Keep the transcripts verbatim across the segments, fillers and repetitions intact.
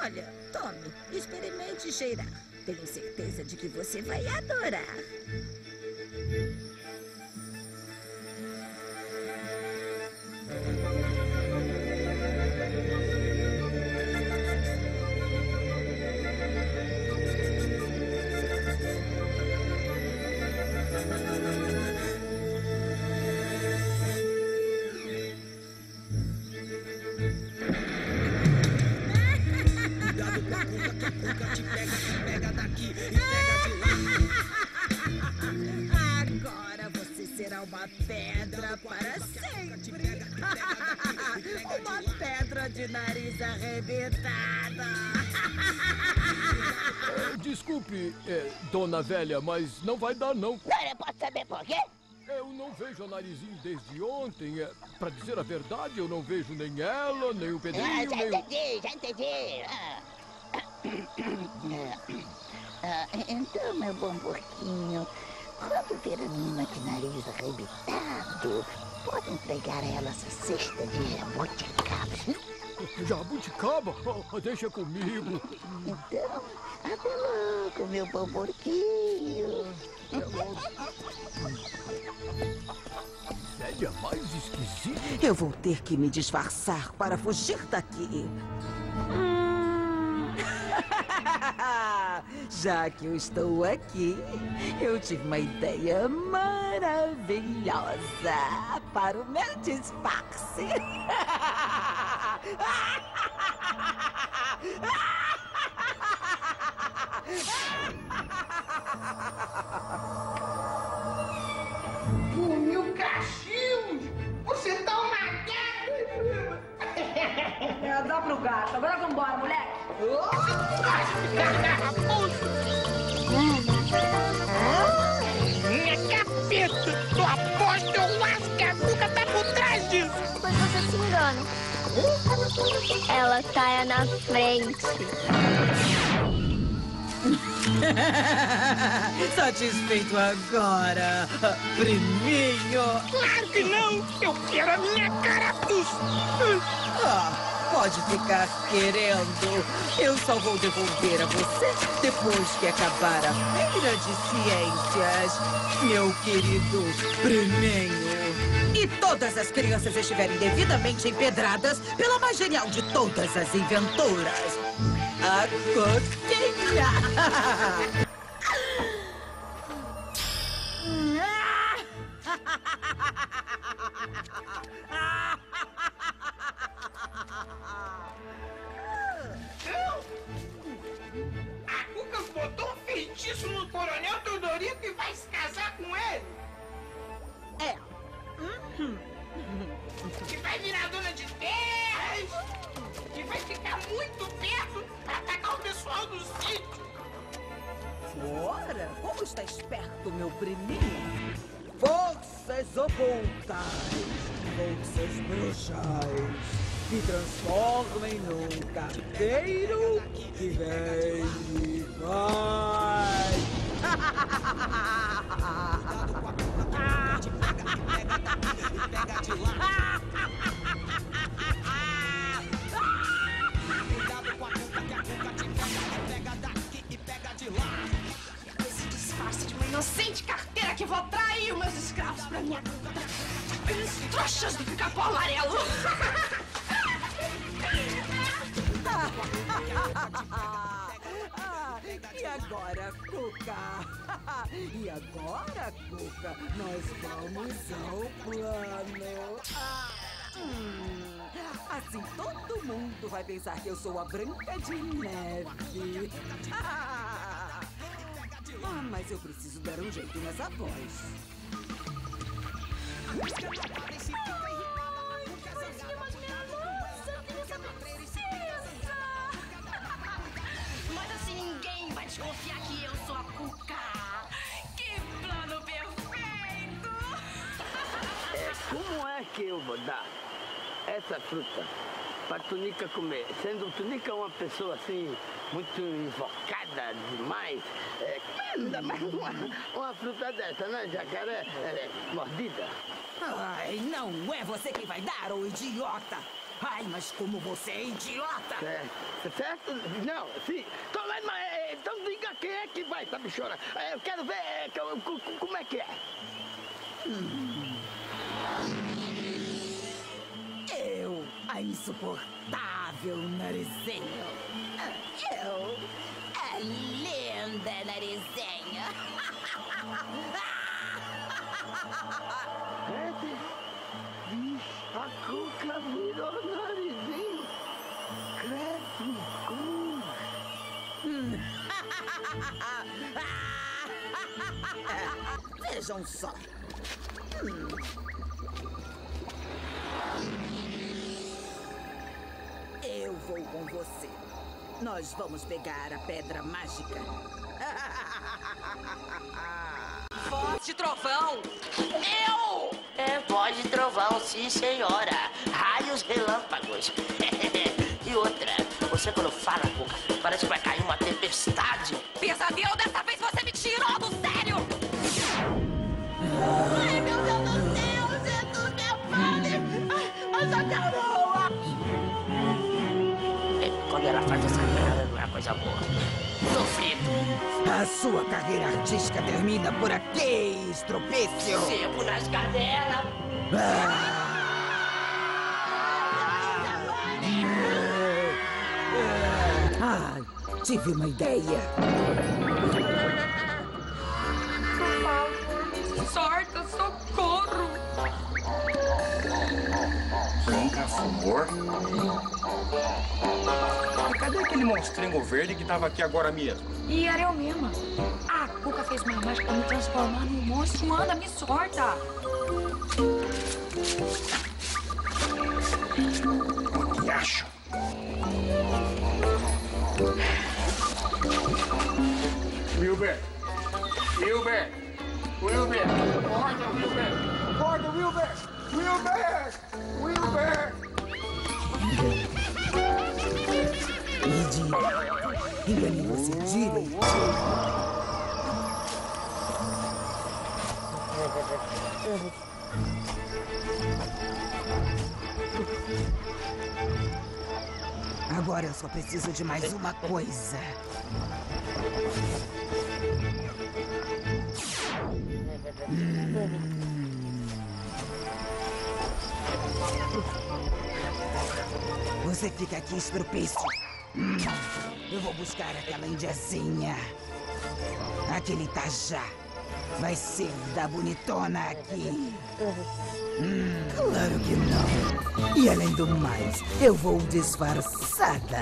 Olha, tome, experimente cheirar. Tenho certeza de que você vai adorar. Agora você será uma pedra para sempre. Uma pedra de nariz arrebentada. Desculpe, é, dona velha, mas não vai dar, não. Senhora, posso saber por quê? Eu não vejo a narizinho desde ontem. É, pra dizer a verdade, eu não vejo nem ela, nem o Ah, Pedrinho, já nem o... entendi, já entendi. Ah. Ah, então, meu bom porquinho, quando ver a menina de nariz arrebentado, pode entregar a ela essa cesta de jabuticabas. Jabuticaba? Oh, deixa comigo. Então, até logo, meu bom porquinho. Velha mais esquisita. Eu vou ter que me disfarçar para fugir daqui. Hum. Já que eu estou aqui, eu tive uma ideia maravilhosa para o meu disfarce. Mil cachinhos! Você tá uma gata! É, dá pro gato. Agora vambora, moleque. Minha capeta! Eu aposto, eu acho que a Cuca tá por trás disso! Pois você se engana. Ela tá na frente. Satisfeito agora, priminho? Claro que não! Eu quero a minha carapuça! Ah, pode ficar querendo. Eu só vou devolver a você depois que acabar a feira de ciências, meu querido priminho. E todas as crianças estiverem devidamente empedradas pela mais genial de todas as inventoras, a Coquinha. A Cuca botou um feitiço no Coronel Teodorico e vai se casar com ele! É. Que vai virar dona de terras! Que vai ficar muito perto pra atacar o pessoal do sítio! Ora, como está esperto, meu priminho? Forças ocultas, forças bruxas, me transformem num carteiro que vem e vai. Pega de lá. Cuidado com a cuca, que a cuca te pega. Pega daqui e pega de lá. Esse disfarce de uma inocente carteira que vou atrair os meus escravos pra minha conta. Aqueles trouxas do pica-pau amarelo. Ah, e agora, Cuca? E agora, Cuca, nós vamos ao plano. Ah, hum, assim todo mundo vai pensar que eu sou a Branca de Neve. Ah, ah, mas eu preciso dar um jeito nessa voz. Mas assim ninguém vai desconfiar que eu sou a Cuca. Que plano perfeito! É, como é que eu vou dar essa fruta para Tunica comer? Sendo Tunica uma pessoa assim, muito invocada demais, é, ainda mais uma, uma fruta dessa, né? Jacaré é, mordida. Ai, não é você quem vai dar, ô idiota! Ai, mas como você é idiota! É, certo? Não, sim. Então, mas, mas, então diga quem é que vai, tá, bichona? É, eu quero ver é, co- co- como é que é. Hum. Eu, a insuportável Narizinho. Eu, a linda Narizinha. É, bicho, a Cuca virou Narizinho. Credo, cruz. Hum. Vejam só. Hum. Eu vou com você. Nós vamos pegar a pedra mágica. Voz de trovão! Eu! É voz de trovão, sim, senhora. Raios relâmpagos. E outra, você quando fala, Cuca, parece que vai cair uma tempestade. Pesadelo, dessa vez você me tirou do sério! Ai, meu Deus do céu, Jesus, meu padre! Essa garoa! É, quando ela faz essa cara, não é coisa boa. Sofrido. A sua carreira artística termina por aqui, estropício. Sebo nas cadelas. Ah, tive uma ideia. Sorta, socorro! Por favor. Cadê aquele monstrengo verde que tava aqui agora mesmo? E era eu mesma. A Cuca fez uma mágica pra me transformar num monstro. Anda, me sorta! O que acho? Wilber! Wilber! Wilber! Acorda, Wilber! Acorda, Wilber! Wilber! Wilber! Idiota. Enganei você direito. Agora eu só preciso de mais uma coisa. Hum. Você fica aqui, estropício. Hum. Eu vou buscar aquela indiazinha. Aquele Tajá. Vai ser da bonitona aqui. Hum. Claro que não. E além do mais, eu vou disfarçada.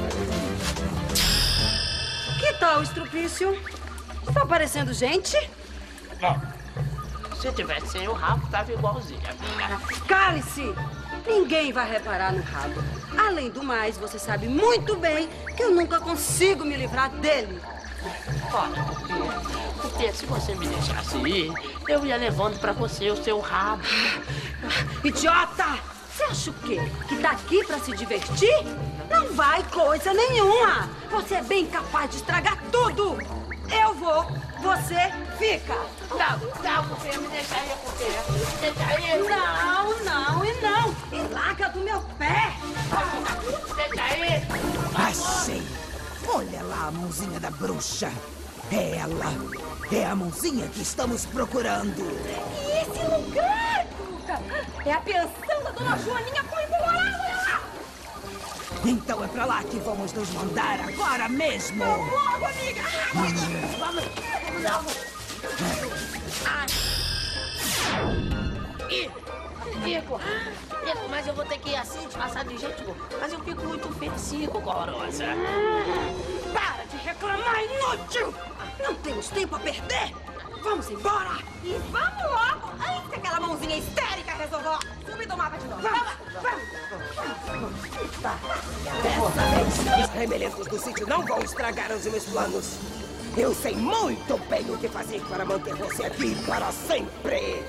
Que tal, Estrupício? Tá parecendo gente? Não. Se tivesse sem o rabo, tava igualzinho, amiga. Cale-se! Ninguém vai reparar no rabo. Além do mais, você sabe muito bem que eu nunca consigo me livrar dele. Olha, porque, porque se você me deixasse ir, eu ia levando pra você o seu rabo. Idiota! Você acha o quê? Que tá aqui pra se divertir? Não vai coisa nenhuma! Você é bem capaz de estragar tudo! Eu vou, você fica! Não, não, porque me deixa aí, porque deixa aí! Não, não e não! E larga do meu pé! Deixa aí! Achei! Olha lá a mãozinha da bruxa! É ela! É a mãozinha que estamos procurando! E esse lugar, Cuca? É a pensão da Dona Joaninha Põe Colorado, olha lá! Então é pra lá que vamos nos mandar agora mesmo! Logo, amiga! Vamos, vamos, vamos! Ih, Nico, Nico, mas eu vou ter que ir assim, disfarçar de jeito, mas eu fico muito fecico, Colorosa. Para de reclamar, inútil! Não temos tempo a perder! Vamos embora! E vamos logo, antes que aquela mãozinha histérica resolva subir do mapa de novo. Vamos, vamos! Dessa vez, os remelescos do sítio não vão estragar os meus planos! Eu sei muito bem o que fazer para manter você aqui para sempre!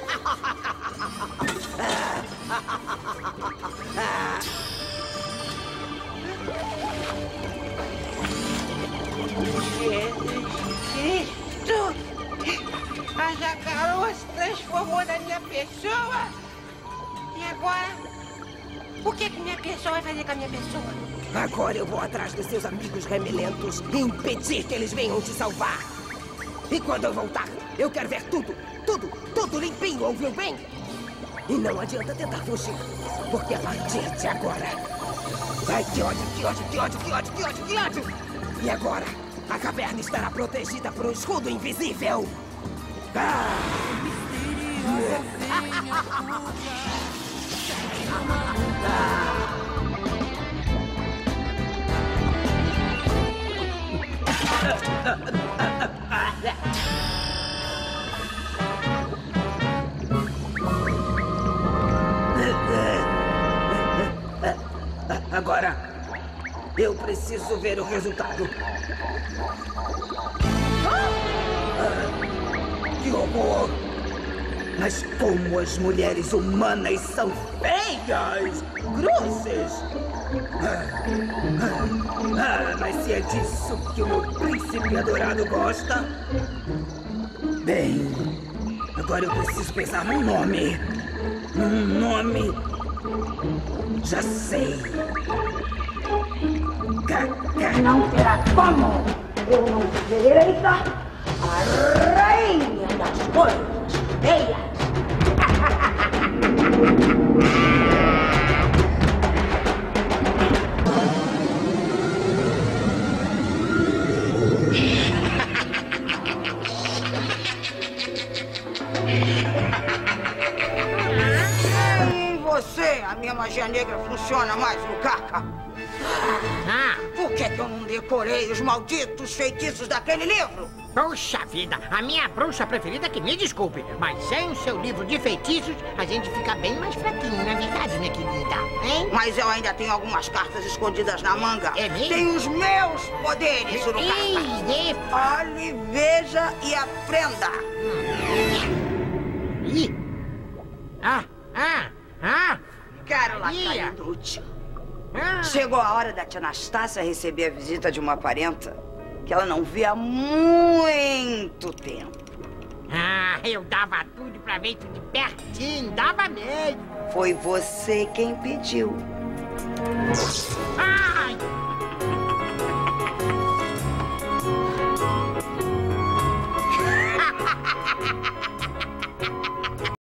Isto! A jacaroa se transformou na minha pessoa. E agora? O que que minha pessoa vai fazer com a minha pessoa? Agora eu vou atrás dos seus amigos remelentos e impedir que eles venham te salvar. E quando eu voltar, eu quero ver tudo, tudo, tudo limpinho, ouviu bem? E não adianta tentar fugir, porque a partir de agora... Ai, que ódio, que ódio, que ódio, que ódio, que ódio, que ódio! E agora, a caverna estará protegida por um escudo invisível. Ah! Agora, eu preciso ver o resultado. Que horror! Mas como as mulheres humanas são feias, grossas! Ah, mas se é disso que o meu príncipe adorado gosta... Bem, agora eu preciso pensar num nome. Num nome... Já sei. Não terá como eu não ser eleita a rainha das coisas feias. E você, a minha magia negra funciona mais no caca? Ah, Por que que eu não decorei os malditos feitiços daquele livro? puxa vida, a minha bruxa preferida que me desculpe, mas sem o seu livro de feitiços, a gente fica bem mais fraquinho, não é verdade, minha querida? Hein? Mas eu ainda tenho algumas cartas escondidas na manga. É mesmo? Tem os meus poderes, Surucaca. Ih, Olhe, veja e aprenda. Ih. Ah, ah, ah. Quero lá, Ia. cair inútil. Ah. Chegou a hora da tia Anastácia receber a visita de uma parenta que ela não vê há muito tempo. Ah, eu dava tudo pra ver tudo de pertinho, dava mesmo. Foi você quem pediu.